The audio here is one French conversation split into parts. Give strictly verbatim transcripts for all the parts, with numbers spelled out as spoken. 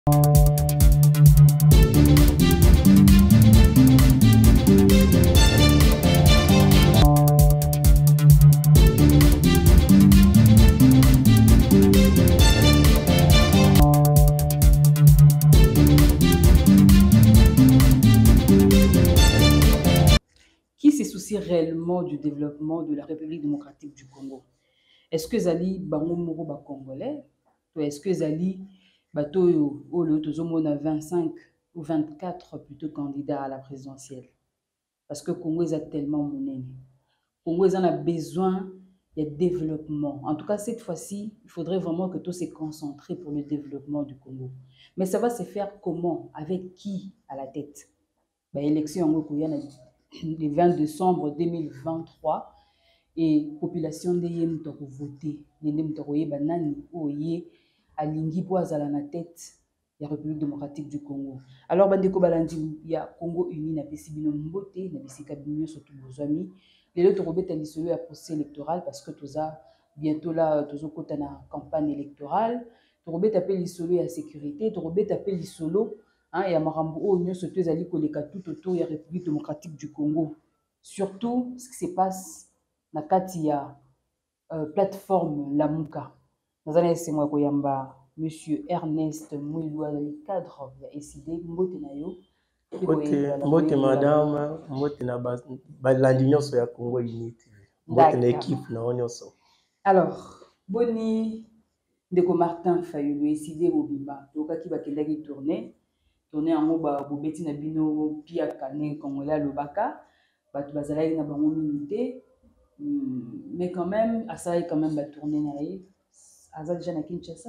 Qui se soucie réellement du développement de la République démocratique du Congo? Est-ce que Zali bango moko ba Congolais? Ou est-ce que Zali bato au lieu de vingt-cinq ou vingt-quatre plutôt candidats à la présidentielle? Parce que Congo est tellement monnaie. Congo en a besoin de développement. En tout cas, cette fois-ci, il faudrait vraiment que tout se concentre pour le développement du Congo. Mais ça va se faire comment? Avec qui à la tête? Bah, élection en le vingt décembre deux mille vingt-trois et population de yé mutako voter yende mutako yé banani oye alingi po azala na tête ya République démocratique du Congo. Alors bandeko balandi ya Congo uni na pesi bino mbote na bisika bino surtout bozami lelo to robeta lisolo ya procès électoral parce que toza bientôt là tozo kota na campagne électorale to robeta pe lisolo ya sécurité to robeta pe lisolo hein, et à Marambo, oh, nous sommes allés koleka tout autour de la République démocratique du Congo. Surtout ce qui se passe dans la euh, plateforme Lamuka. Nous allons essayer de Monsieur Ernest Mouilloua, le cadre de S I D, Mbote Nayo. Mbote madame, Mbote na l'Union sur la Congo Unité. Mbote na équipe na Union. Alors, Boni Ndeko Martin Fayulu, S I D Bobimba, donc qui va qui tourner. Tourner en haut, bobeti na bino pia kane Congolais lobaka, batu bazalaki na bango minité, mais quand même, asali quand même ba tourner na ye, azal déjà na Kinshasa.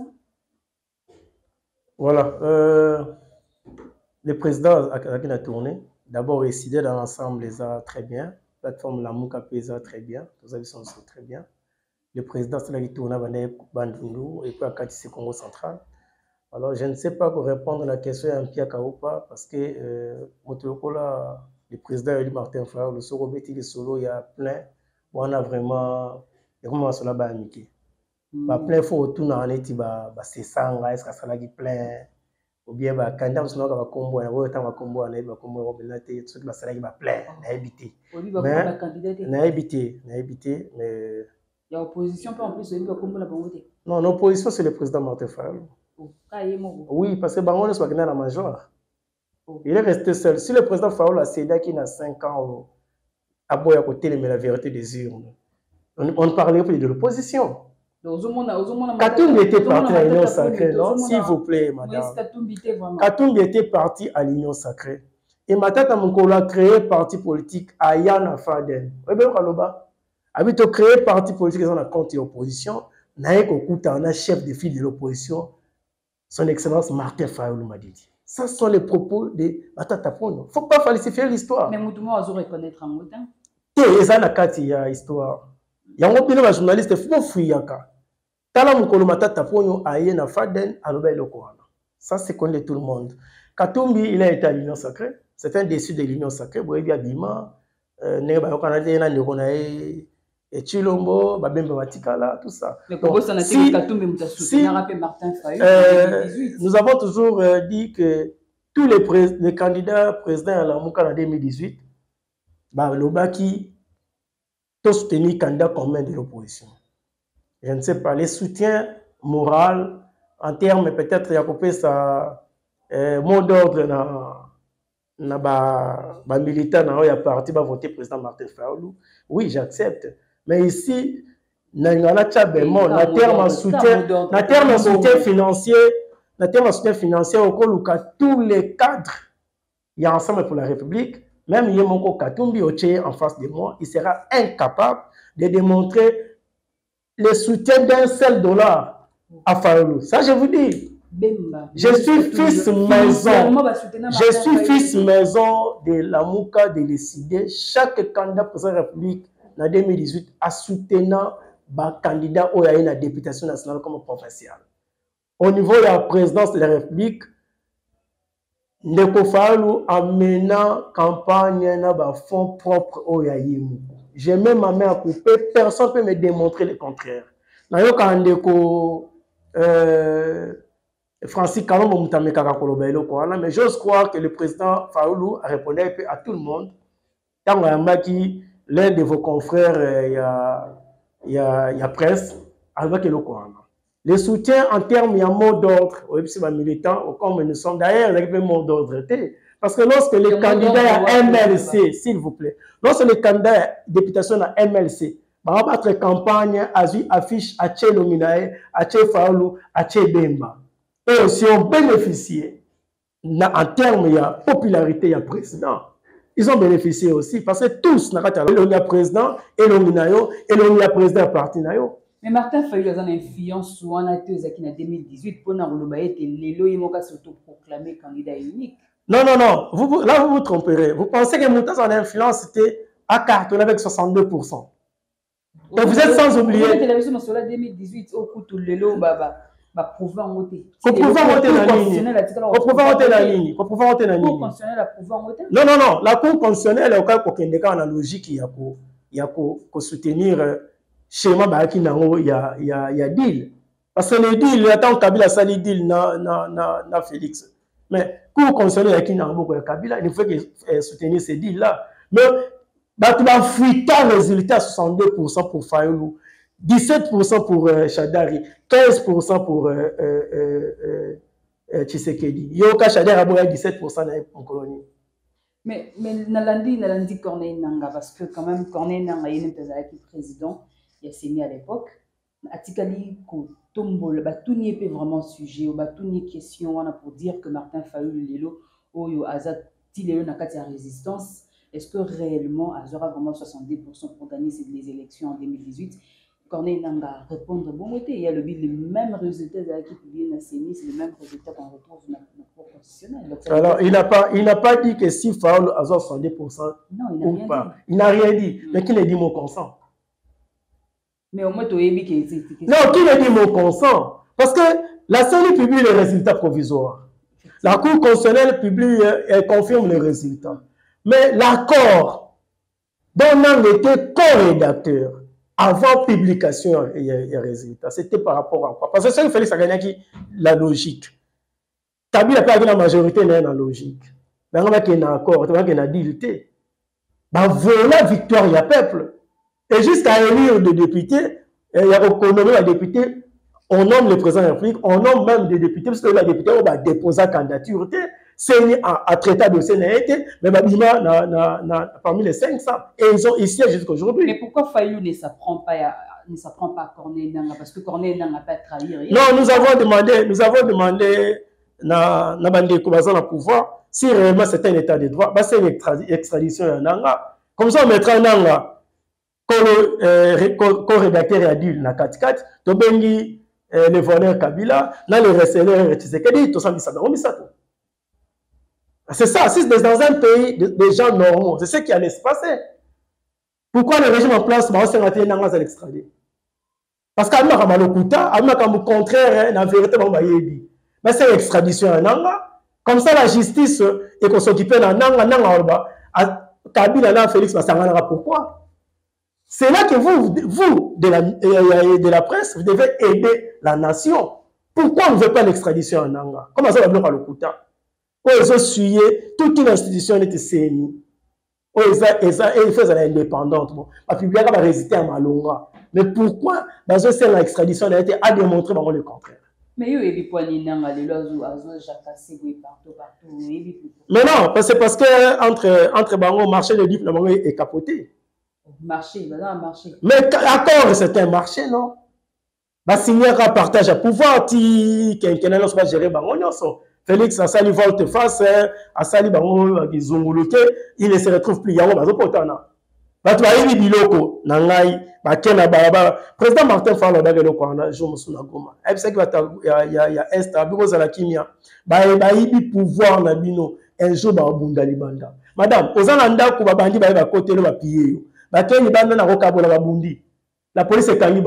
Voilà, euh, le président a a tourné. D'abord, S I D dans l'ensemble les a très bien. La plateforme Lamuka pesa très bien. Tous avis sont très bien. Le président c'est là qui tourne à Bandundu et puis à Katise Congo central. Alors, je ne sais pas quoi répondre à la question à Mpia Kaoupa parce que euh, le président Eli Martin Fayulu, le Sorobeti, le solo, il y a plein. On a vraiment. Il y a cela amitié. Bah plein faut tout dans les tiba bah c'est ça est-ce que ça l'a plein ou bien bah quand on se met à combo on va temps à combo on a bah combo on va tout ce que ça l'a plein na habité. Mais na habité na habité mais. Il y a opposition pas en plus il va combo la bonté. Non, l'opposition c'est le président Martin Fayulu. Oui, parce que Bango ne soit pas dans major. Il est resté seul. Si le président Fayulu a cédé qui a cinq ans à boire à côté, mais la vérité des urnes, on ne parlait plus de l'opposition. Katumbi était parti à l'Union sacrée, non? S'il vous plaît, madame. Katumbi était parti à l'Union sacrée. Et Matata Mokolo a créé parti politique à Yana Faden. Vous voyez, Kaloba a créé parti politique dans la contre l'opposition. Naïk Okuta, on a chef de file de l'opposition. Son Excellence Martin Fayulu m'a dit. Ça sont les propos de Matata Pono. Il ne faut pas falsifier l'histoire. Mais Moutouma a reconnaître un mot. Il y a une histoire. Il y a un journaliste, il faut fuir. Tala Mukolo Matata Pono a eu na Faden à l'Obey Lokoana. Ça, c'est connu tout le monde. Katumbi, il a été à l'Union sacrée. C'est un déçu de l'Union sacrée. Boye Bima, Neba Canadien, Neronae. Et Chilombo, Babembe Watikala, tout ça. Donc, si, si, Martin Fayulu, euh, nous avons toujours euh, dit que tous les, les candidats présidents à la Mouka en deux mille dix-huit, bah, l'Obaki, tous soutenus candidats communs de l'opposition. Je ne sais pas, les soutiens moraux, en termes peut-être, il y a coupé ça, euh, mot d'ordre dans na ba, ba militant, il y a parti, va voter président Martin Fayulu. Oui, j'accepte. Mais ici, na terme soutien, na terme soutien financier, na terme soutien financier, au cas tous les cadres, il y a ensemble pour la République, même Yemoko Katumbi Oche en face de moi, il sera incapable de démontrer le soutien d'un seul dollar à Fayulu. Ça, je vous dis. Je suis fils maison. Je suis fils maison de la Mouka de l'E-C-D. Chaque candidat pour la République en deux mille dix-huit a soutenu le candidat au à la députation nationale comme provincial. Au niveau de la présidence de la République, Ndeko Fayulu a mené campagne na fonds propres au Yaïmou. J'ai même ma main à couper, personne ne peut me démontrer le contraire. Ndeko euh, Francis Kalombo Moutame Kakakoloba eloko wana, mais j'ose croire que le président Faoulou a répondu à tout le monde. Tant que l'un de vos confrères, il y a, il y a, il y a presse, avec eloko wana. Le soutien en termes, il y a mot d'ordre, au militant, comme nous sommes d'ailleurs, il y a un mot d'ordre. Parce que lorsque les candidats à M L C, s'il vous plaît, lorsque les candidats à députation à M L C, par votre campagne, affiche à Tché Nominae, à Tché Faoulou, à Tché Bemba. Et aussi ont bénéficié, en termes de popularité, il y a président. Ils ont bénéficié aussi, parce que tous, il y a président, et l'on et l'on y a président parti. Mais Martin Fayulu a une influence sur un acteur qui en deux mille dix-huit pour n'enrouler les lois, il m'a s'auto-proclamé candidat unique. Non, non, non. Vous, là, vous vous tromperez. Vous pensez que Moutas en influence était à cartonner avec soixante-deux pour cent. Donc vous êtes sans oublier. La télévision nationale deux mille dix-huit, au coup, tout le lot, bah, bah, pouvoir voter. Vous pouvez voter la ligne. Vous pouvez voter la ligne. Vous pouvez voter la ligne. La Cour constitutionnelle a pouvoir voter. Non, non, non. La Cour constitutionnelle, au cas où il y a une logique, il y a qu'à soutenir schéma baki nango il y a il y a il y a deal parce que les deals attend Kabila sali deal na na na na Félix mais pour concerner qui nango ko Kabila il faut que soutenir ces deals là mais bah tu vas fuiter résultat soixante-deux pour cent pour Fayoulou, dix-sept pour cent pour euh, Chadari, quinze pour cent pour euh, euh, euh, Tshisekedi. Yoka Chadari a boya dix-sept pour cent en colonie. Mais mais Nalandi Nalandi Corneille Nanga parce que quand même Corneille Nanga il était président. Il y a signé à l'époque. Atikali Kotombol, tout n'y est vraiment sujet, tout n'y est question pour dire que Martin Fayulu Lelo, Oyo Azat, Tilelo Nakati a résistance. Est-ce que réellement Azora vraiment soixante-dix pour cent pour gagner les élections en deux mille dix-huit? Corneille Nanga répondre bon côté. Il y a le, le même résultat qui publie dans c'est le même résultat qu'on retrouve dans la Cour constitutionnelle. Alors, il n'a pas, il n'a pas dit que si Fayulu a soixante-dix pour cent non, il n'a rien pas. dit. Il n'a rien dit. Mm. Mais qui l'a dit mon consent? Mais au moins, tu as dit que... Non, qui a dit mon consent? Parce que la C E N I publie les résultats provisoires. La Cour constitutionnelle publie et confirme les résultats. Mais l'accord dont on était co-rédacteur avant publication et résultats, c'était par rapport à quoi? Parce que ça, il fallait ça gagner la logique. Kabila n'a pas la majorité dans la logique. Mais on a un accord, on a un deal. Voilà victoire, il y a peuple. Et jusqu'à élire des députés, il y a reconnu les députés, on nomme le président de la République, on nomme même des députés, parce que les députés ont déposé la candidature. C'est à traiter de C N E, mais parmi les cinq cents, et ils ont ici jusqu'à aujourd'hui. Mais pourquoi Fayulu ne s'apprend pas à, ne s'apprend pas à Corneille Nanga? Parce que Corneille Nanga n'a pas trahi rien. Non, nous avons demandé, nous avons demandé na na bande le pouvoir, si réellement c'est un état de droit, bah c'est une extradition à Nanga. Comme ça, on mettra Nanga. Co-rédacteur a dit na quatre quatre, to bengi le voleur Kabila, na le receleur Tshisekedi, to ça c'est ça, si c'est dans un pays de, de gens normaux, c'est ce qui allait se passer. Pourquoi le régime en place va se rater dans l'extrader? Parce qu'à ma kamalokuta, à ma kam contraire, la vérité va m'aïebi. Mais c'est l'extradition à Nanga. Comme ça, la justice et qu'on s'occupe de Nanga, Nanga, Kabila, na Félix, pourquoi? C'est là que vous, vous de, la, de la presse, vous devez aider la nation. Pourquoi on ne veut pas l'extradition en Nanga? Comment ça va bloquer le Kouta? Ils ont suivi toute une institution de C N I. Ils font l'indépendante. La public va résister à Malonga. Mais pourquoi dans ce sein l'extradition a été à démontrer le contraire? Mais il y a des points de Nanga, les lois où partout, partout. Mais non, c'est parce que entre, entre Bango, marché de livres, le Bango est capoté. Marché, il va un marché. Mais d'accord, c'est un marché, non? Va signer un partage à pouvoir, qui va gérer Bango. Félix a sali volte face, a sali Bango, il ne se retrouve plus. Il y a un potana. Va tu vas y biloko, nangai, va kena baba. Président Martin Fayulu a biloko, on a joué sur la goma. Il y a il y a il y a est à because la kimia. Ba ba y pouvoir na bino un jour ba bunda libanda. Madame, ozana ndako ba bandi ba ba côté le ba pied. La police est connue.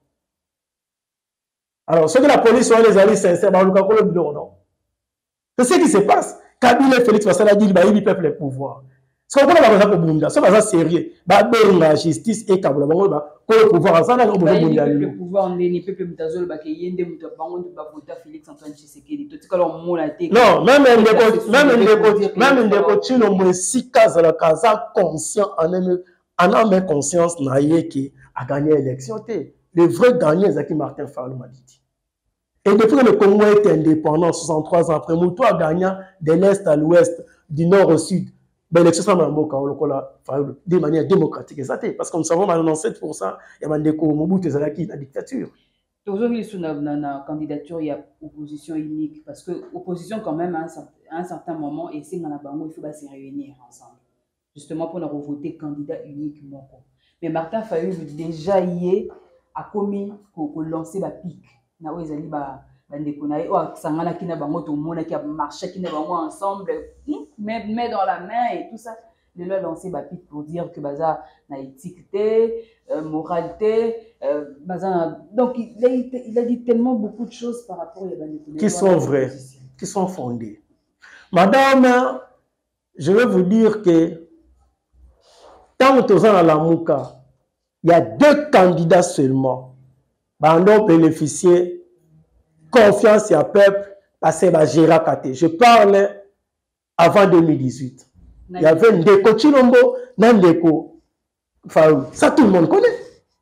Alors, ceux que la police sont les alliés sincères, c'est ce qui se passe. Kabila Félix Fassala dit qu'il y a le peuple le pouvoir. Ce qu'on a besoin de bunda, c'est pas sérieux. Bah ben la justice et kabula bango ba ko pouvoir ça na ko bunda le pouvoir ndeni peuple mutazolo ba ke yende muta bango ba vota Félix Antoine Tshisekedi. To tikalo mona te. Non, même ndeko même ndeko même ndeko chino mo sika za la kaza conscient en même en âme conscience na yeki a gagné l'élection té. Le vrai gagnant c'est qui Martin Fayulu m'a dit. Et depuis que le Congo est indépendant, soixante-trois ans après, Moutou a gagné de l'Est à l'Ouest, du Nord au Sud. Ben, l'élection de manière démocratique. Parce que nous savons maintenant sept pour cent, il y a des Mobutu Zalaki, la dictature. Aujourd'hui, sur la candidature, il y a opposition unique. Parce que l'opposition, quand même, à un certain moment, et c'est il faut se réunir ensemble. Justement, pour nous voter candidat unique. Mais Martin Fayulu, déjà, hier, a commis pour lancer la pique. Na oezali ba bandeko na o sangana kina bango to mona ki a marché kina bango ensemble mais mais dans la main et tout ça de leur lancer ba pique pour dire que baza na éthiqueté euh, moralité euh, baza donc il a, il a dit tellement beaucoup de choses par rapport à bandeko qui sont vraies qui sont fondées. Madame, je vais vous dire que tant que dans la Mouka, il y a deux candidats seulement. Bandon bénéficier confiance à peuple parce que va gérer Kate. Je parle avant deux mille dix-huit. Il y avait Ndeko Chilombo, Ndeko Fayulu. Ça tout le monde connaît.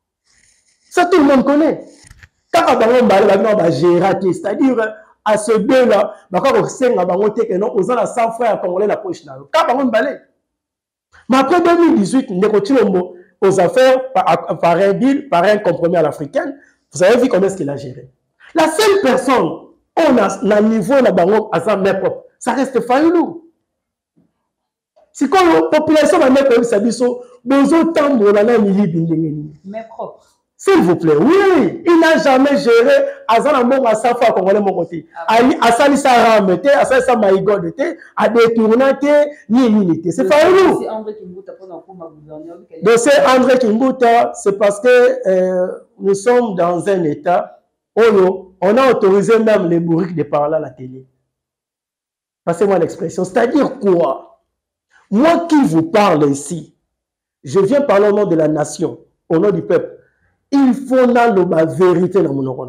Ça tout le monde connaît. Quand on va gérer, c'est-à-dire à ce deux-là, quand on sait que non, on a cent frères congolais la poche là. Quand on va mais après deux mille dix-huit, Ndeko Chilombo aux affaires par, par un deal, par un compromis à l'africaine. Vous avez vu comment est-ce qu'il a géré. La seule personne, on a un niveau là bango à sa mère propre, ça reste Fayulu. C'est comme la population va mettre comme ça, biso, besoin de temps pour la mère propre. S'il vous plaît, oui, il n'a jamais géré Azana Mongo à sa fois congolais mon côté. À Sali Saram, à Sali Samaïgod, à détourner, ni unité. C'est Fayulu. C'est André Kimbuta pour nous gouverneur. Donc c'est André Kimbuta, c'est parce que euh, nous sommes dans un état où on a autorisé même les bourriques de parler à la télé. Passez-moi l'expression. C'est-à-dire quoi? Moi qui vous parle ici, je viens parler au nom de la nation, au nom du peuple. Il faut la vérité dans mon nom.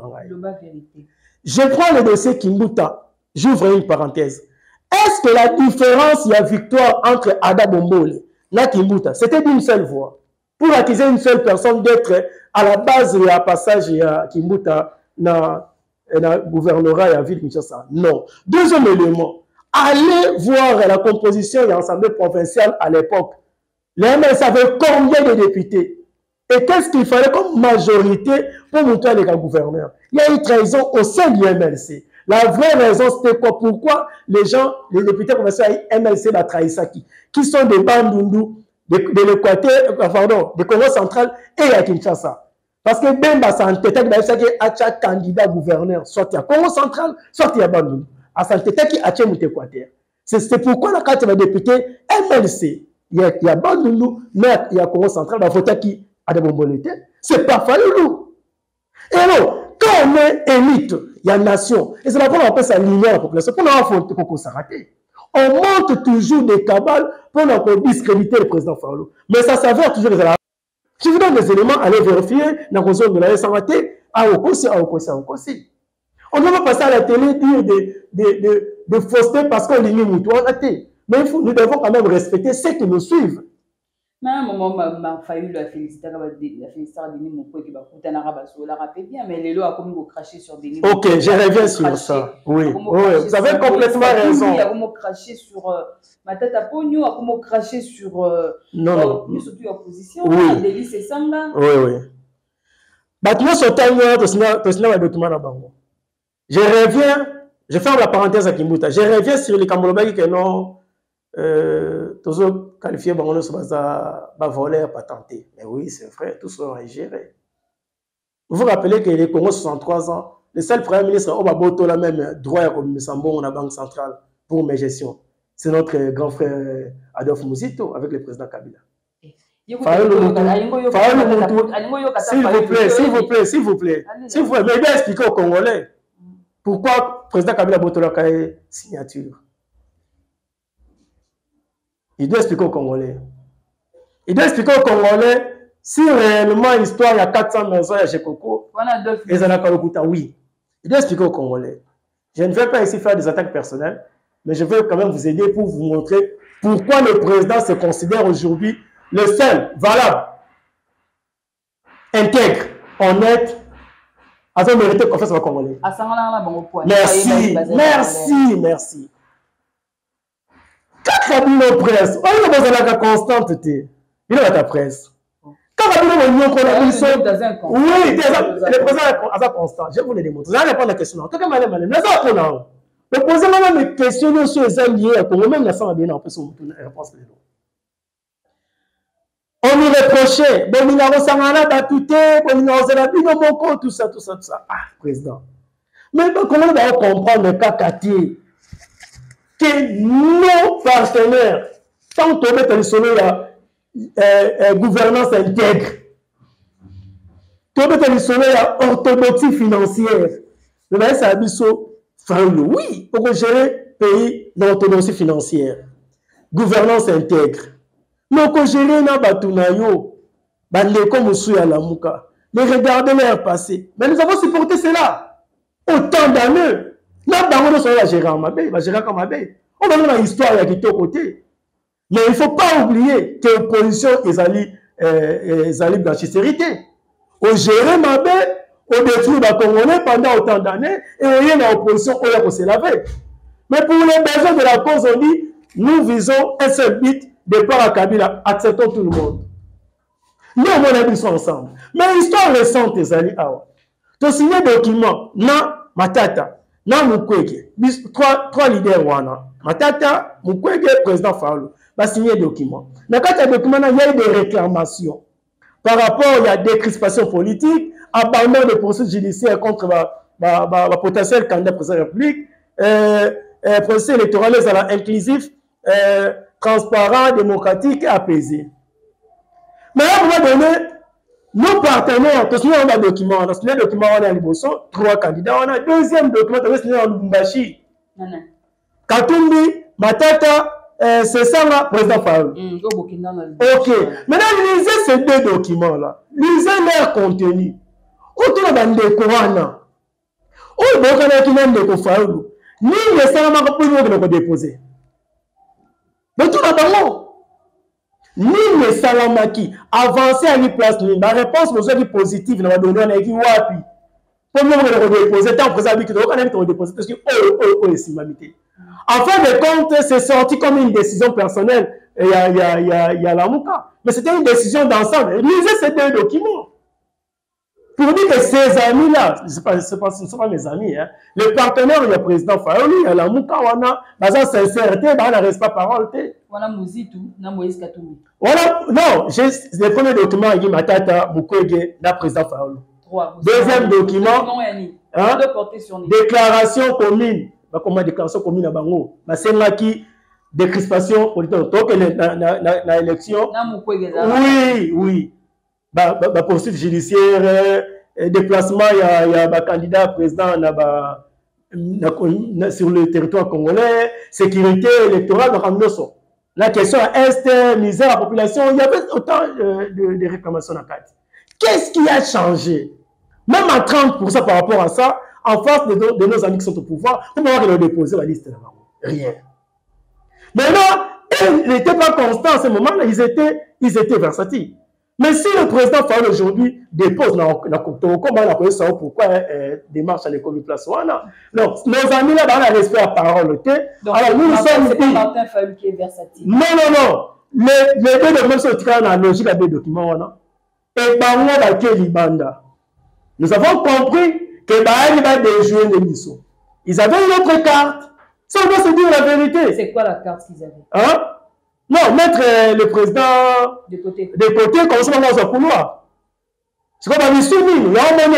Je prends le dossier Kimbuta. J'ouvre une parenthèse. Est-ce que la différence, il y a victoire entre Ada Bombole et Kimbuta, c'était d'une seule voix? Pour accuser une seule personne d'être à la base de la passage à Kimbuta dans le gouvernorat et la ville de Kinshasa? Non. Deuxième élément, allez voir la composition de l'Assemblée provinciale à l'époque. Les M L C avaient combien de députés? Et qu'est-ce qu'il fallait comme majorité pour monter les gouverneurs? Il y a eu trahison au sein du M L C. La vraie raison, c'était quoi? Pourquoi les gens, les députés provinciaux M L C va trahir ça qui, qui sont des Bandundu, de, de l'Équateur, pardon, de Congo central et à Kinshasa. Parce que Bemba, c'est un tête qui a chaque candidat gouverneur, soit il y a Congo central, soit il y a Bandundu. À un tête qui a chaque Équateur. C'est pourquoi la carte de député M L C, il y a, il y a Bandundu, mais il y a Congo central, il va voter qui a des bomboletés. C'est pas Fayulu. Et alors, quand on est élite, il y a nation, et c'est là qu'on appelle ça l'union à la population, pour nous faut s'arrêter. On monte toujours des cabales pour nous discréditer le président Fayulu. Mais ça s'avère toujours des éléments. Je vous donne des éléments, allez vérifier, dans la zone de la S A T, à Okosi, à Okosi, à Okosi. On ne va pas passer à la télé dire de, de, de, de fausseté parce qu'on lit Moutou. Mais il faut, nous devons quand même respecter ceux qui nous suivent. Mais à un moment, ma Fayulu a félicité Denis Moukou qui va coûter un arabe sur la rappelle bien, mais les lois a comme craché sur Denis Moukou. Ok, je reviens sur ça. Oui, oui, vous avez complètement raison. Il a comme craché sur ma tête à Pogno, a comme craché sur. Non, non. Surtout l'opposition. Oui. Denis c'est Sanga. Oui, oui. Maintenant, sur Taïwan, tu as un document là-bas. Je reviens, je ferme la parenthèse à Kimbuta. Je reviens sur les Kambolobaki qui non. Euh, toujours qualifié Bangono Sobaza voleur patenté. Mais oui, c'est vrai, tout sera géré. Vous vous rappelez que les Congo soixante-trois ans, le seul premier ministre Obaboto la même droit comme Sambo la Banque centrale pour mes gestions. C'est notre grand frère Adolphe Mouzito avec le président Kabila. S'il vous plaît, s'il vous plaît, s'il vous plaît, s'il vous plaît, mais bien expliquer aux Congolais pourquoi le président Kabila Boto la signature. Il doit expliquer aux Congolais. Il doit expliquer aux Congolais si réellement l'histoire, il y a quatre cents maisons à Chekoko. Et ça n'a pas le coup. Oui. Il doit expliquer aux Congolais. Je ne vais pas ici faire des attaques personnelles, mais je veux quand même vous aider pour vous montrer pourquoi le président se considère aujourd'hui le seul valable, intègre, honnête, à son mérité confiance aux Congolais. Merci, merci, merci. Quand Kabila presse, on est dans la constante, il est dans ta presse. Quand Kabila est oui, le président est constant. Je vais vous le démontrer. Je vais répondre à la question. Quand Kabila est malin, le président me questionne sur les alliés, même la femme bien en plus, on réponse. On lui reprochait, tout ça, tout ça, tout ça. Ah, président. Mais comment on va comprendre le cas Kati que nos partenaires, tant qu'on met en sommet la gouvernance intègre, qu'on met en sommet la orthodoxie financière, le maïs a abisso, oui, pour gérer le pays d'orthodoxie financière, gouvernance intègre. Mais pour gérer na batunayo, bandeko musu ya lamuka, mais regardez leur passé. Mais nous avons supporté cela autant d'années. Nous avons géré en Mabé, on va gérer comme Mabé. On va dans l'histoire qui est au côté. Mais il ne faut pas oublier que l'opposition est allée blanchissérité. On gère Mabé, on détruit les Congolais pendant autant d'années et on y a une opposition où on s'est lavé. Mais pour les besoins de la cause, on dit nous visons un seul but, départ à Kabila, acceptons tout le monde. Nous, on a mis ça ensemble. Mais l'histoire récente, les alliés, tu as signé un document, na Matata, na Mukwege, trois, trois leaders wana. Matata, Mukwege, président Fayulu, va signer un document. Dans le document, il y a eu des réclamations par rapport à des crispations politiques, abandon de procédures judiciaires contre le potentiel candidat président de la République, euh, euh, processus électoral inclusif, euh, transparent, démocratique et apaisé. Mais à un moment donné, nos partenaires, tous nous avons un document, on a signé un document, on a un trois candidats, on a un deuxième document, on a signé un Lubumbashi. Katumbi, Matata, euh, c'est ça là, président Fayulu. Mm, ok. Maintenant, lisez ces deux documents-là. Lisez leur contenu. Autour de Ndekouana. Où est-ce que Ndekouana Fayulu? Ni les salama pour nous déposer. Mais tout d'abord, ni les salamaki avancer à une place, la réponse aux autres positive, on va donner un équipe wapi. Pour nous déposer, tant que vous avez dit que vous allez déposer, parce que oh oh oh c'est mamité. En fin de compte, c'est sorti comme une décision personnelle. Il y a, il y a, il y a, il y a la mouka. Mais c'était une décision d'ensemble. Lisez ces deux documents. Pour dire que ces amis-là, ce ne sont pas mes amis, hein. Le partenaire, il y a le président Fayulu, il y a la mouka, on a, la sincérité, on n'a pas parole. Voilà, Mouzitou, na Moïse Katumbi. Voilà, non, j'ai le premier document, il y a Matata, Mukwege, le président Fayulu. Deuxième document, hein, déclaration commune. Comment déclaration commune à Bango, c'est là qui décrispation politique donc la élection. Oui, oui. Bah, bah, poursuite judiciaire, déplacement, il y a, il y a un candidat président na, ba, na, na, sur le territoire congolais, sécurité électorale, donc la question est misère à la population, il y avait autant euh, de, de réclamations à quatre. Qu'est-ce qui a changé? Même à trente pour cent par rapport à ça, en face de, de nos amis qui sont au pouvoir, on va voir qu'ils ont déposé la liste là-bas. Rien. Maintenant, ils n'étaient pas constants à ce moment-là, ils étaient, ils étaient versatiles. Mais si le président Fayulu aujourd'hui dépose dans la Cocteau, comment on a connu ça, pourquoi euh, démarche à l'école de place voilà. Non, nos amis là, dans le respect à parole, ok? Donc, alors nous, nous sommes. C'est pas Martin Fayulu qui est versatile. Non, non, non. Les, les deux documents sont tirés dans la logique à deux documents, voilà. Et par moi, dans Libanda. Nous avons compris que Bahani va déjouer les missions. Ils avaient une autre carte. Ça, on doit se dire la vérité. C'est quoi la carte qu'ils avaient? Hein? Non, mettre euh, le président de côté. De côté, comme ça, on va se couloir. C'est comme la mission, il y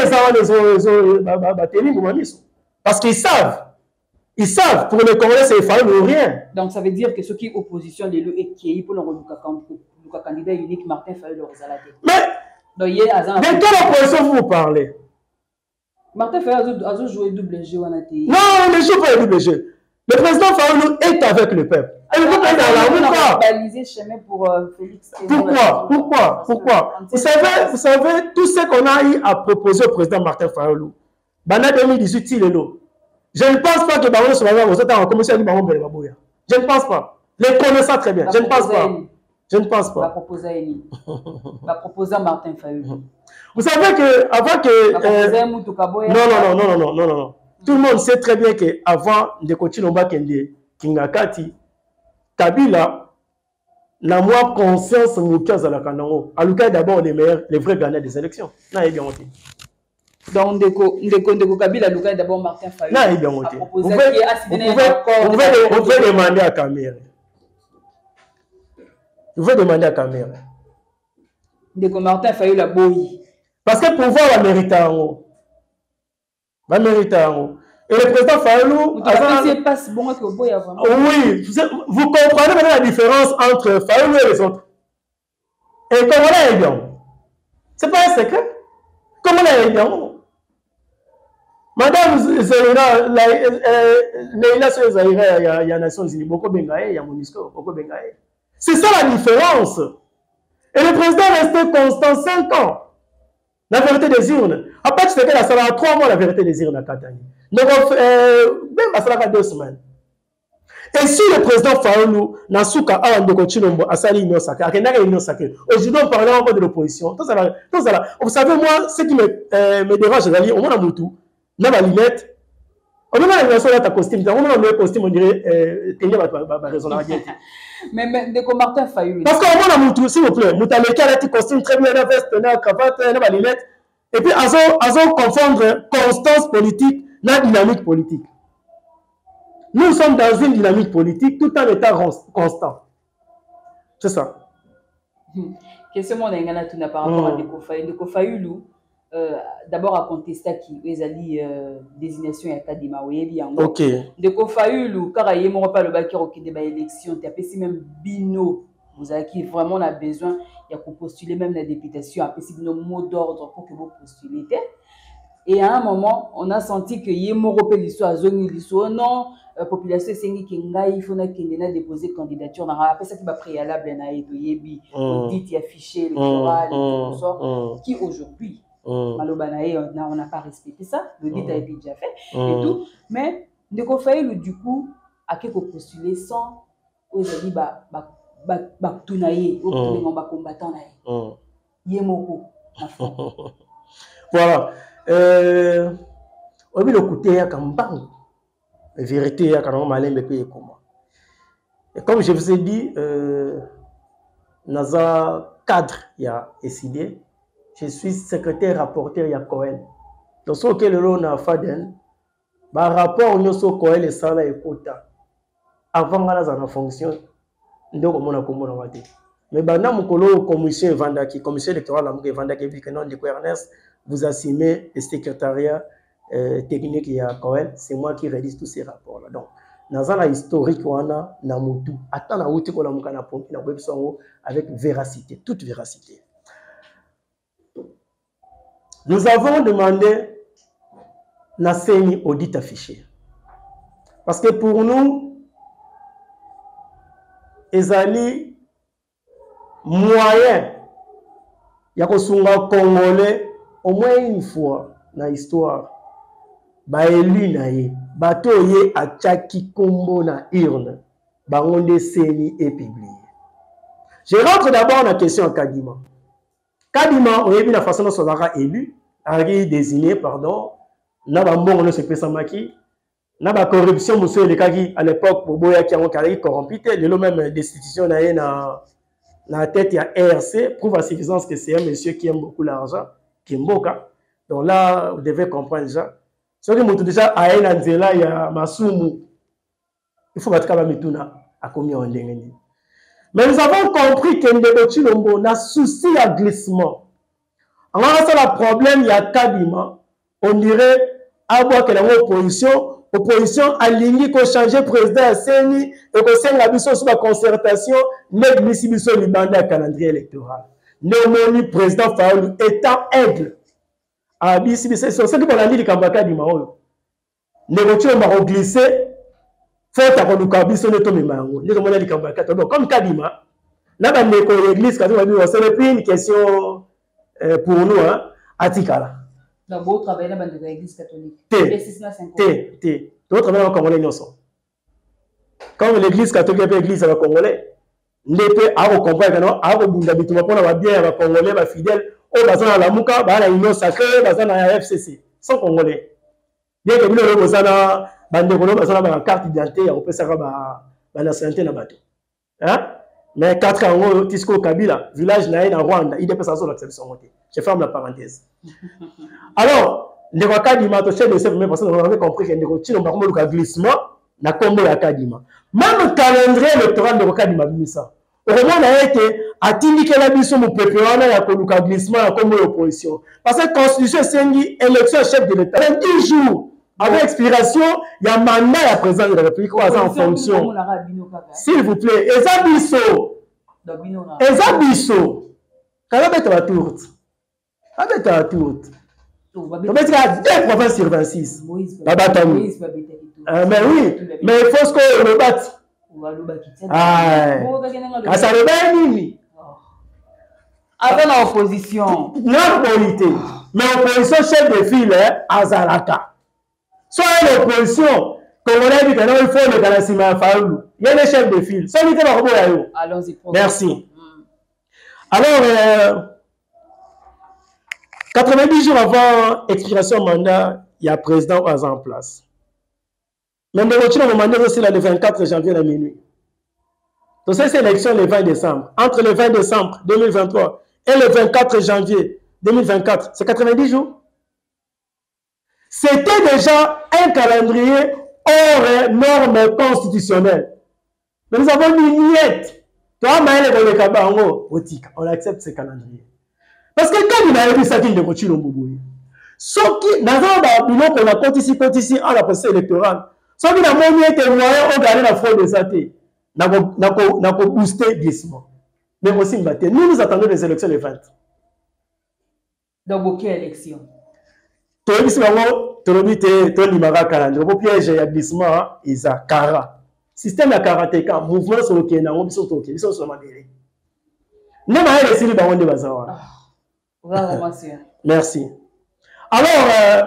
a un parce qu'ils savent. Ils savent, pour les Congolais, c'est Fayulu ou rien. Donc, ça veut dire que ceux qui sont opposition, les le et qui pour le candidat unique, Martin Fayulu, mais, donc, il y a de quelle opposition vous parlez? Martin Fayulu a joué double jeu. Non, il ne joue pas le double jeu. Le président Fayulu est avec le peuple. Elle ne peut pas aller dans la baliser chemin pour euh, Félix. Pourquoi? Pourquoi? Pourquoi? Vous savez, vous savez, tout ce qu'on a eu à proposer au président Martin Fayulu, Bana deux mille dix-huit, il est là. Je ne pense pas que Baron Somalia vous êtes en commission avec Baron Belabouya. Je ne pense pas. Les connaissant très bien. Je ne pense pas. Je ne pense pas. Va proposer Va proposer Martin Fayulu. Vous savez que avant que euh, non, non, non, non, non, non, non, non. Tout le monde sait très bien que avant de continuer Lomba Kende Kingakati, Kabila n'a moins conscience en Lukas à la Kanango. À Lukas d'abord les meilleurs, les vrais gagnants des élections. Non, il est bien monté. Donc, Ndeko, Ndeko, Ndeko Kabila, Luka d'abord Martin Fayulu. Non, il est bien monté. Vous pouvez, vous pouvez, vous pouvez demander à Caméra. Vous pouvez demander à Caméra. Ndeko Martin Fayulu la boyi. Parce que pour voir la mérite en haut. La mérite en haut. Et le président Fayulu. Passe bon que boyi avant. Oui, vous comprenez maintenant la différence entre Fayulu et les autres. Et comment là est bien. C'est pas un secret. Comment là est bien. Madame Zéhira, Leïla Zéhira, il y a Nations Unies, beaucoup Bengaï, il y a Monisco, beaucoup Bengaï. C'est ça la différence. Et le président est resté constant cinq ans. La vérité des urnes. Après, tu sais que ça va trois mois la vérité des urnes à Katani. Donc, même ça va deux semaines. Et si le président Fayulu n'a su qu'à un de continuer à salir l'union sacrée, à qu'un union sacrée, aujourd'hui on parle encore de l'opposition. Vous savez, moi, ce qui me, euh, me dérange, c'est au moins à Moutou. Là, ma lunette, on a une version de ta costume, on a un costume, on dirait, tenir ma raison. Mais, mais, de comment Martin Fayulu. Parce qu'on a un s'il vous plaît, Mouta Meka a un costume très bien, la veste, la cravate, la lunette, et puis, à confondre constance politique, la dynamique politique. Nous sommes dans une dynamique politique tout en étant constant. C'est ça. Question mon engana tout n'a par rapport à Ndeko Fayulu. Ndeko Fayulu. Euh, d'abord à contester qui les alliés euh, désignation et Kadima oui ok Ndeko Fayulu car il n'y a pas le bac qui débat élection tu as passé même bino vous avez qui vraiment a besoin il y a pour postuler même la députation a passé nos mots d'ordre pour que vous postulez et à un moment on a senti que y a l'histoire zone l'histoire non population sengi kenga il faut na kendena déposer candidature na après ça qui va préalable na eto yebi dit affiché électoral tout ça qui aujourd'hui Mm. Malobanae, on n'a pas respecté ça, le dit mm. a été déjà fait mm. et tout. Mais Ndeko Fayulu du coup a quelque postulé sans oser ba ba ba ba tunaye au premier ba combattant nae. Yemoko. Voilà. Euh, on vit le côté ya kambang. La vérité ya quand on malin me paye comment. Et comme je vous ai dit, euh, Naza cadre ya décidé. Je suis secrétaire rapporteur à Cohen. Donc, ce que l'on a fait, par rapport au Cohen et ça, là, avant la fonction, donc on a commencé. Mais maintenant, mon collègue commissaire Vandaki, commissaire électoral Vandaki, vu que non de Ernest, vous assumez le secrétariat euh, technique à Cohen. C'est moi qui rédige tous ces rapports-là. Donc, dans la historique, on a Namutu. Attends, la route qu'on a mon avec véracité, toute véracité. Nous avons demandé la C N I audit affiché. Parce que pour nous, les alliés moyens, il y a un Congolais au moins une fois dans l'histoire. Ba élu na ye, bato ye a tchaki kombo na urne, ba onde C N I est publié. Je rentre d'abord dans la question à Kadima. Kadima, on a vu la façon dont on a élu, a désigné, pardon, n'a pas bon, on se fait sans maquis, n'a pas corruption, monsieur le Kagi, à l'époque, pour Boya qui a corrompu, de l'eau même destitution dans la tête, il y a R C, prouve à suffisance que c'est un monsieur qui aime beaucoup l'argent, qui aime beaucoup. Donc là, vous devez comprendre déjà. Ce que vous déjà à un Anzela, il y a Masumu, il faut que vous à combien on est. Mais nous avons compris que Ndeko Chilombo n'a souci à glissement. Alors, ça, le problème, il y a Kadima. On dirait, avoir que l'opposition, opposition alignée qu'on change président à C N I et qu'on sait la mission sur la concertation, mais mission du mandat calendrier électoral. Néomoni, président Fayulu, étant aigle. Ah, c'est ce que l'on a dit du Kambaka du Mao. Ndeko Chilombo a glissé. faut ta koluka biso ne to memango ne komona likambo ya kata donc comme Kadima na ba ndeko l'église quand on va c'est plus une question euh, pour nous hein atikala donc vous travaillez dans l'église catholique et c'est ça c'est té té tu travailles au Congolais nyonso comme l'église catholique et l'église à Congolais ndepé a ko comprendre non a ko bunda bituma pona ba bien ba Congolais ba fidèles au bazana la muka ba na union sacrée bazana ya F C C sont Congolais bien que bino bazana bande ko bazana ba carte d'identité ya ko pesa ba ba nationalité na bato hein mais quatre ans Tisco Kabila village na na Rwanda il dépose sur l'acception moté je ferme la parenthèse alors les Kadima to chef de chef mais parce qu'on avait compris que les Chino ba ko luka glissement na kombo ya Kadima même le calendrier électoral de Kadima bimisa au moment a été atindi que la biso mo peuple wana ya ko luka glissement ya kombo opposition parce que constitution sengi élection chef de l'état dix jours avec expiration il y a mandat ya président de la République ou en fonction s'il vous plaît eza biso eza biso kala beta la tourte abeta la tourte on va dire deux provinces sur vingt-six babatami mais oui mais il faut que le batte ah ça le bat nini avec l'opposition non polité mais opposition chef de file azalaka soit l'opposition congolais dit que non il faut le Kalasima Faoulou il y a des chefs de file ça n'était pas comme allons-y merci alors euh, quatre-vingt-dix jours avant expiration mandat il y a président en place mais le mandat aussi le vingt-quatre janvier à minuit donc c'est l'élection le vingt décembre entre le vingt décembre deux mille vingt-trois et le vingt-quatre janvier deux mille vingt-quatre c'est quatre-vingt-dix jours. C'était déjà un calendrier hors normes constitutionnelles. Mais nous avons dit niet. On accepte ce calendrier. Parce que quand il a vu ça, il ne continue pas. Sauf que dans un bilan qu'on a compté ici, compté ici, à la procédure électorale, sauf qu'il a montré que moyen on gagne la fraude des athées. N'a pas boosté glissement. Mais aussi, nous nous attendons les élections les vingt. Donc, quelle élection? Tolobisi bango tolobite tolimaka calendrier po piège ya glissement isa kara système ya karatéka mouvement sur le na ngo biso toke biso so mabere ne ma ele sili bango nde bazawa vraiment merci merci alors euh,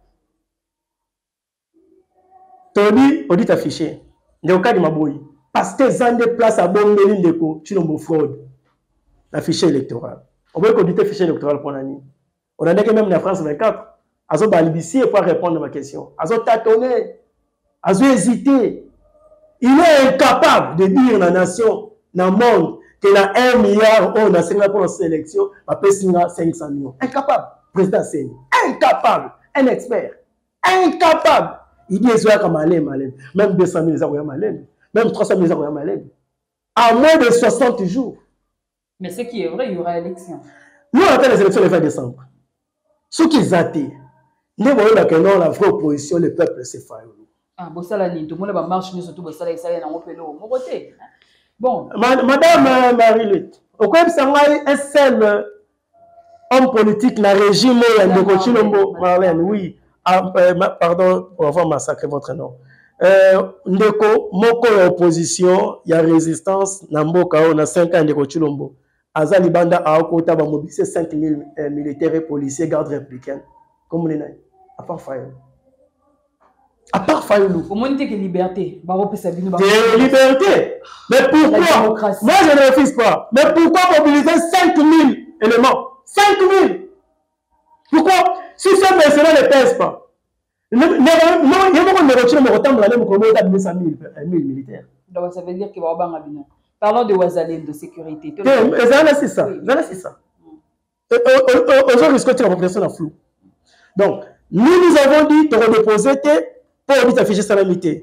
tobi audit affiché nde okadi maboyi parce que zande place à bombeli ndeko chilombo fraude affiché électoral on veut auditer fichier électoral pour nani on a dit que même la France vingt-quatre Azo balbutier pour répondre à ma question. Azo tâtonner. Azo hésiter. Il est incapable de dire à la nation, dans le monde, qu'il a un milliard on a cinq pour la sélection, après cinq cents millions. Incapable. Président Seni. Incapable. Un expert. Incapable. Il dit que comme malin, malin. Même deux cent mille euros malin. Même trois cent mille euros malin. À moins de soixante jours. Mais ce qui est vrai, il y aura élection. Nous, on attend les élections le vingt décembre. Ce qui est athée. Nous voyons que non, la vraie opposition, le peuple s'est fait. Ah, bon, ça l'a dit. Tout le monde va marcher, surtout, bon, ça l'a dit, on peut l'eau. Mon côté. Bon. Madame Marie-Lutte, au cas où ça un seul homme politique dans le régime de Kochilombo, Marlène, oui. Ah, euh, pardon pour avoir massacré votre nom. Euh, Ndeko, moko opposition, il y a résistance, Namboka, on a cinq ans de Kochilombo. Azali Banda a Okota va mobiliser cinq mille euh, militaires et policiers, gardes républicains. Comme on est là. À part Fayou. À part Fayou. Comment on dit que liberté? Des libertés. Mais pourquoi? Moi je ne refuse pas. Mais pourquoi mobiliser cinq mille éléments? cinq mille. Pourquoi? Si ce mercenaire ne pèse pas. Non, il y a beaucoup de retirer mon retard, mais il y a mille militaires. Donc ça veut dire qu'il va y avoir un bilan. Parlons de Ouazalène, de sécurité. C'est ça. C'est ça. Aujourd'hui, risque de la population à flou. Donc, nous nous avons dit de redéposer pour afficher sa limité.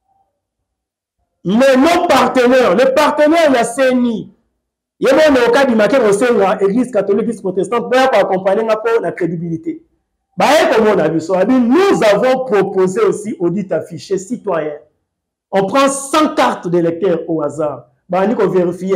Mais nos partenaires, les partenaires de la C N I, il y a même au cas du maquet au sein de l'église catholique, l'église protestante, pour accompagner la crédibilité. Nous avons proposé aussi audit affiché citoyen. On prend cent cartes d'électeurs au hasard. On vérifie.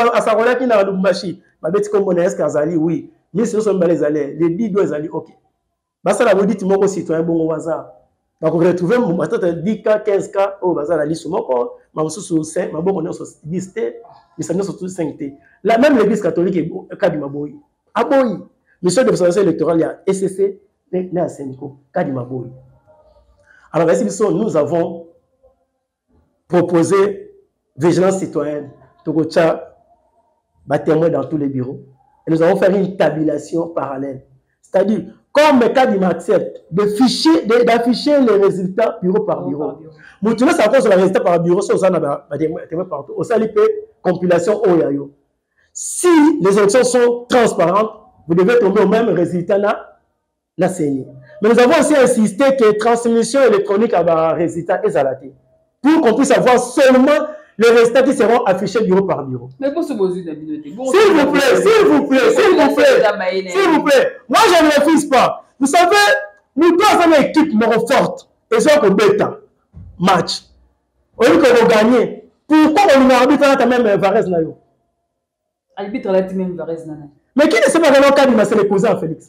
Oui, mais ce sont les allées. Les dix doigts allés, ok. Bah ça la audit mon citoyen bon au hasard. Donc, on retrouve dix cas, quinze cas, oh, bah, ça, la liste, ma sous cinq, ma bonne, on est dix T, mais ça n'est surtout cinq T. Là, même l'église catholique est cas du Maboui. Aboui. Monsieur de l'observation électorale, il y a S C C, il y a Sénico, cas du Maboui. Alors, nous avons proposé vigilance citoyenne, Togocha, témoin dans tous les bureaux, et nous avons fait une tabulation parallèle. C'est-à-dire, comme le cas accepte d'afficher les résultats bureau par bureau. Maintenant, ça cause les résultats par bureau, c'est partout. Au salipé, compilation Oyayo. Si les élections sont transparentes, vous devez tomber au même résultat là, la C N I. Mais nous avons aussi insisté que transmission électronique à un résultat est zalaté. Pour qu'on puisse avoir seulement les résultats qui seront affichés bureau par bureau. Mais pour ce besoin de s'il vous plaît, s'il vous plaît, s'il vous plaît, s'il vous plaît, moi je ne refuse pas. Vous savez, nous deux avons une équipe forte. Et c'est un bêta match. Au lieu qu'on va gagner, pourquoi on arbitre la même Varese Nayo? Arbitre la même Varese Nayo. Mais qui ne sait pas vraiment quand il m'a les cousins à Félix?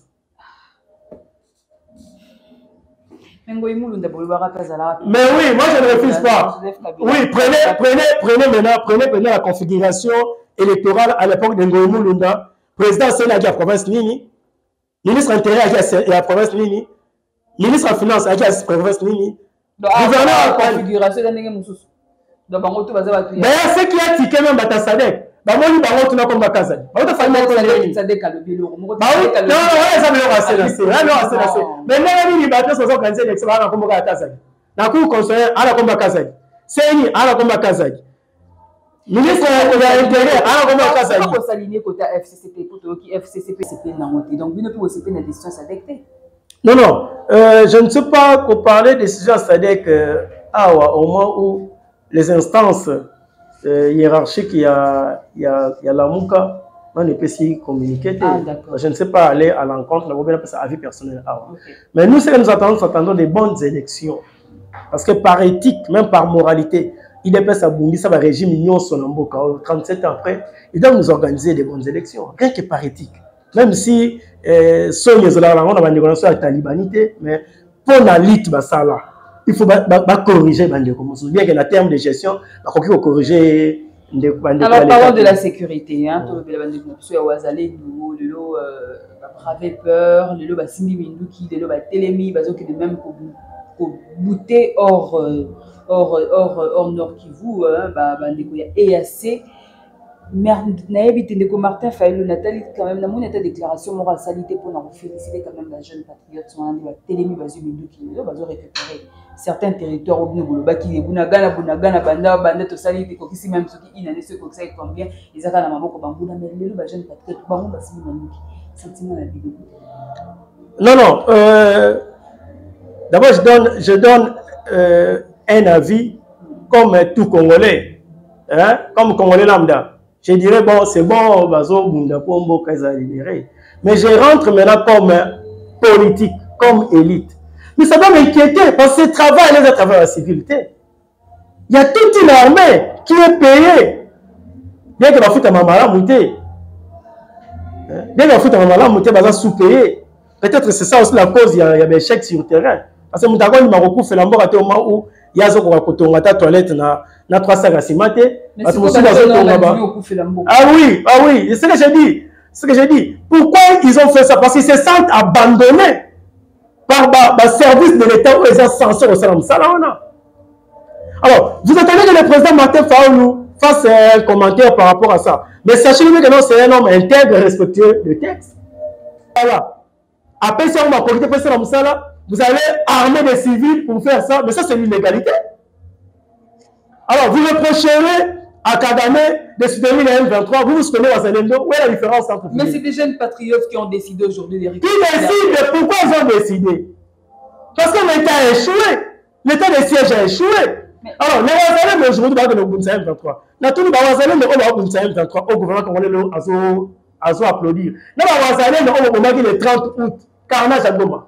Mais oui, moi je ne refuse pas. Oui, prenez, prenez, prenez maintenant, prenez maintenant la configuration électorale à l'époque de Ngoï Moulunda, président Sénat de la province Nini, ministre intérieur à la province Nini, ministre en finance à la province Nini, gouverneur à la configuration de Nini Moussous. D'ailleurs, ce qui a tiqué même à Sadek, bamoni bango tuna komba kazali baota fanya ko le sadek à lobilo mo ba non ouais ça me le rassé là c'est là non c'est là c'est mais là ni bato so organiser l'élection à komba kazali na ku conseiller à la komba kazali seni à la komba kazali ministre de l'intérieur à la komba kazali ko s'aligner côté F C C P pour qui F C C P c'est na monté donc bino peut aussi na décision sadek. Non non euh, je ne sais pas qu'on parlait de décision sadek ah au moment où les instances Euh, hiérarchique, il y a, il y a, il y a la Mouka, on ne peut s'y communiquer. Ah, je ne sais pas aller à l'encontre, on peut ça à vie personnelle. Ah, okay. Mais nous, ce que nous attendons, nous attendons des bonnes élections. Parce que par éthique, même par moralité, il est pas Bundi, ça va régime Union Sonamboka, trente-sept ans après, il doit nous organiser des bonnes élections. Rien que par éthique. Même si, Sonia Zola, on a une négociation avec la talibanité, mais pour la lutte, ça là. Il faut corriger bien que la terme de gestion, il faut corriger. Alors parlons de la sécurité. Hein, braver peur, le lo simbi minduki, le lo télémi, bazo que de même pour bouter hors hors hors hors Nord Kivu, bah bah ndeko ya E A C. Naïbité de Martin Fayou, Nathalie, quand même, dans mon état de déclaration, morale salité pour nous féliciter quand même la jeune patriote, son ami, la télémi, basu, mindu, qui nous a récupéré certains territoires au Bouloba, Baki, Bunagana, Bunagana, Banda, Banda, Salite, qui même ceux qui inanent ceux qui savent combien, ils ont un maman comme Bambuna, mais le jeune patriote, Bamou, Bassi, Manouki, sentiment la vidéo. Non, non, euh, d'abord, je donne, je donne euh, un avis comme tout Congolais, hein, comme Congolais lambda. Je dirais, bon, c'est bon, Bazo, Bunda, Pombo, Kaza libéré. Mais je rentre maintenant comme politique, comme élite. Mais ça doit m'inquiéter, parce que ce travail, les à travers la civilité. Il y a toute une armée qui est payée. Bien que ma foute à Mamala mouté. Bien que ma foute à Mamala mouté, Baza sous-payé. Peut-être que c'est ça aussi la cause, il y a, il y a des chèques sur le terrain. Parce que Moutagon, il m'a recouvert l'ambord à au moment où il y a un toilette na trois sacs à cimater. Ah oui, ah oui, c'est ce que j'ai dit. C'est ce que j'ai dit. Pourquoi ils ont fait ça? Parce qu'ils se sentent abandonnés par le service de l'État où ils sont censés au Salam Salama. Alors, vous attendez que le président Martin Fayulu fasse un commentaire par rapport à ça. Mais sachez-le que non, c'est un homme intègre et respectueux de texte. Voilà. Après, si on va connecter pour Salam Salama, vous allez armer des civils pour faire ça. Mais ça, c'est l'illégalité. Alors, vous reprocherez à Kagame de soutenir la M vingt-trois, vous vous soutenez à Zalendo. Où est la différence entre vous? Mais c'est des jeunes patriotes qui ont décidé aujourd'hui de récupérer. Qui décident? Pourquoi ils ont décidé? Parce que l'État a échoué. L'État des sièges a échoué. Mais... Alors, les Wazalem aujourd'hui, ils vont nous M vingt-trois. Dans tous les Wazalem, ils vont nous M vingt-trois. Au gouvernement congolais, ils vont applaudir. Dans les Wazalem, ils vont le trente août. Carnage à Goma.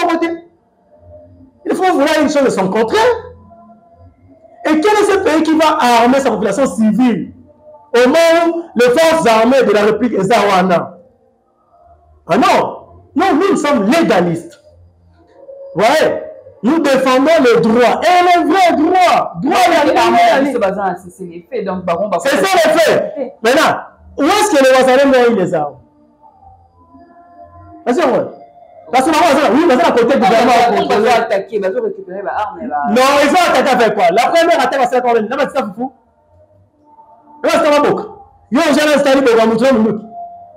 Il faut vouloir une chose de son contraire. Et quel est ce pays qui va armer sa population civile au moment où les forces armées de la République est Zawana? Ah non, non, nous, nous sommes légalistes. Vous voyez? Nous défendons les droits. Et les vrais droits. Droits, c'est les faits. Donc, baron, c'est ça les faits. Maintenant, où est-ce que les Wazalem ont eu les armes? Parce que, parce que, oui, parce que à côté du gouvernement. Ils vont attaquer, ils vont récupérer les armes. Non, ils vont attaquer avec quoi? La première attaque, c'est quoi? Là, c'est ça, fou. Là, c'est pas beaucoup. Yo, j'ai installé pour montrer une minute.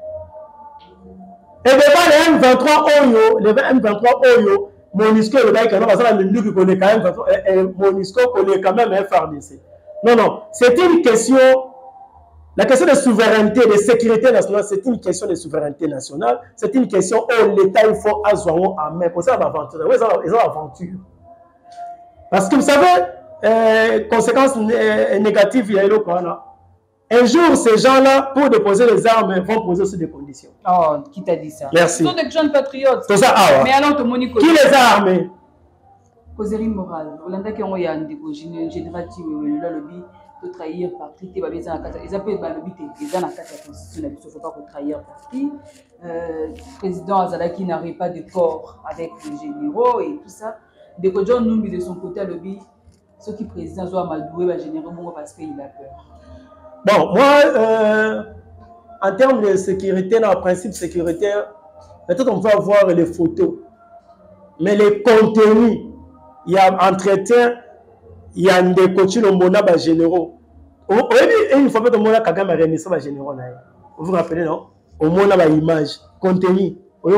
Et devant les M vingt-trois Oyo, les M vingt-trois Oyo, Monisco, le gars qui a parce que le Luc connaît quand même, Monisco connaît quand même un F R D C. Non, non, c'est une question, la question de souveraineté, de sécurité nationale, c'est une question de souveraineté nationale, c'est une question où l'État, il faut avoir en main. Pour ça, ils ont aventure. Ils ont aventure. Parce que vous savez, euh, conséquences négatives, il y a eu quoi là? Un jour, ces gens-là, pour déposer les armes, vont poser aussi des conditions. Oh, qui t'a dit ça? Merci. Ce sont des jeunes patriotes. Tout ça, ah ouais. Mais alors, Monique. Qui les a armés? Causerie morale. Olanda qui ont eu un génératif, le lobby, de trahir parti, ils appellent le lobby, ils ont la constitution, il ne faut pas trahir parti. Le président Azalaki n'arrive pas de corps avec les généraux et tout ça. Des gens nous mis de son côté à lobby, ceux qui président sont amadoués, les généraux, parce qu'il a peur. Bon, moi, euh, en termes de sécurité, dans le principe sécuritaire, peut-être on peut avoir les photos, mais les contenus, il y a entretien, il y a des coachings au Mona généraux. Une fois que le Mona Kagame a réuni ça, généraux. Vous vous rappelez, non? Au Mona image, contenu, on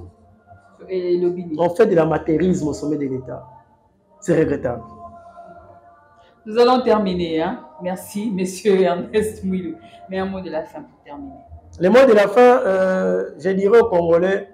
fait de l'amateurisme au sommet de l'État. C'est regrettable. Nous allons terminer. Hein? Merci, monsieur Ernest Mouilou. Mais un mot de la fin pour terminer. Le mot de la fin, euh, je dirais aux Congolais,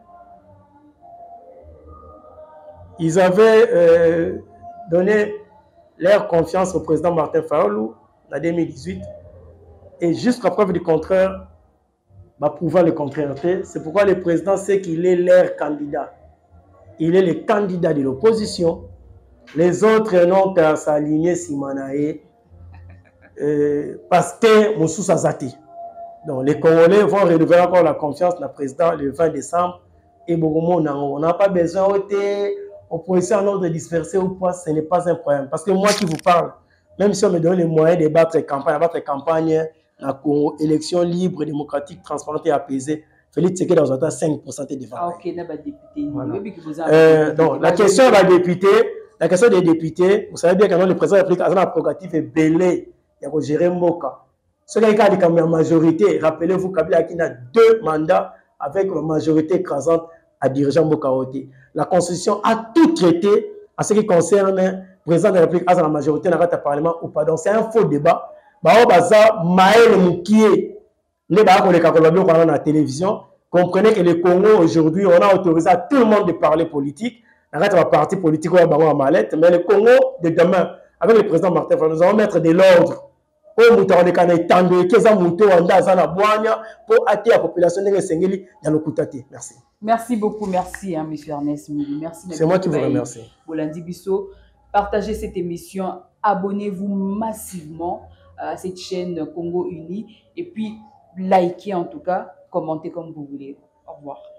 ils avaient euh, donné leur confiance au président Martin Fayulu en deux mille dix-huit. Et jusqu'à preuve du contraire, va pouvoir le contrarier. C'est pourquoi le président sait qu'il est leur candidat. Il est le candidat de l'opposition. Les autres n'ont qu'à s'aligner Simanae euh, parce que Moussou Sazati. Donc les Congolais vont renouveler encore la confiance dans le président le vingt décembre. Et on n'a pas besoin d'opposition en ordre dispersé ou pas, ce n'est pas un problème. Parce que moi qui vous parle, même si on me donne les moyens de battre campagne, battre campagne, la élection libre, démocratique, transparente et apaisée, Félix Tshisekedi dans un cinq pour cent de défense. Ah, ok, n'a pas député. Voilà. Euh, donc la question de la députée. La question des députés, vous savez bien que le président de la République a un prérogative et belé, il y a gérer Moka. Ce qui a dit comme la majorité, rappelez-vous, Kabila qui a deux mandats avec la majorité écrasante à dirigeant Moka. La Constitution a tout traité en ce qui concerne le président de la République à la majorité dans le Parlement ou pas. Donc c'est un faux débat. Maël Moukié, les barres qu'on la télévision, comprenez que le Congo aujourd'hui, on a autorisé à tout le monde de parler politique. Arrête un parti politique ou un mallette, mais le Congo de demain, avec le président Martin Fayulu, nous allons mettre de l'ordre. Pour attirer la population de Sengeli dans le Koutati. Merci. Merci beaucoup, merci, hein, monsieur Ernest Mouilou. Merci. C'est moi qui vous remercie. Bolandi Bisso, partagez cette émission, abonnez-vous massivement à cette chaîne Congo Uni et puis likez en tout cas, commentez comme vous voulez. Au revoir.